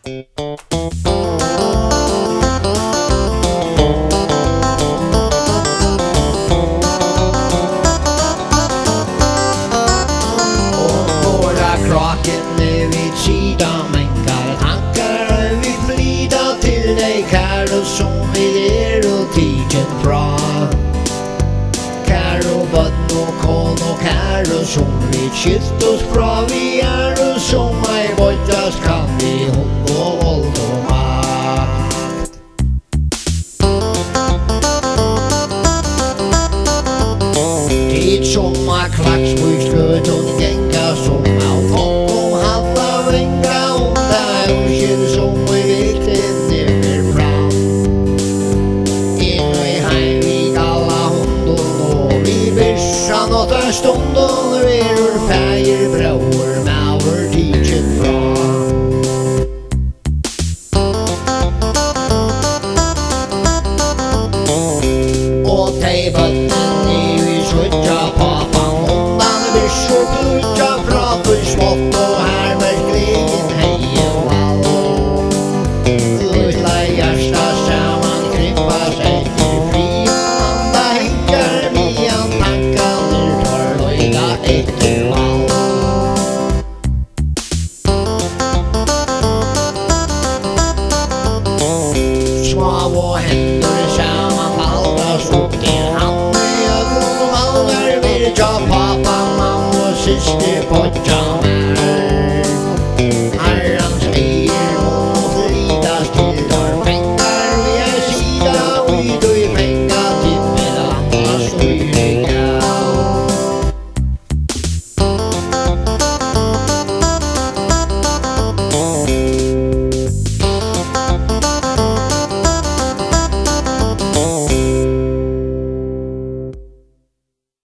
Som vi og tigen fra Kære bønn og kån og kære som vi skilt oss fra Vi og som ei boltas kan vi hund og vold og makt Tid som klaksbruksfløt og genga som av fokk om halva venga og der